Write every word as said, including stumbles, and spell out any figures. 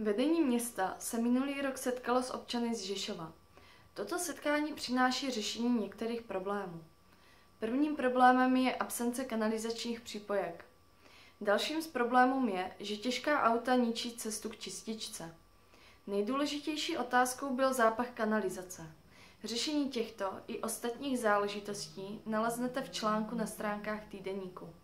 Vedení města se minulý rok setkalo s občany z Žižkova. Toto setkání přináší řešení některých problémů. Prvním problémem je absence kanalizačních přípojek. Dalším z problémů je, že těžká auta ničí cestu k čističce. Nejdůležitější otázkou byl zápach kanalizace. Řešení těchto i ostatních záležitostí naleznete v článku na stránkách týdeníku.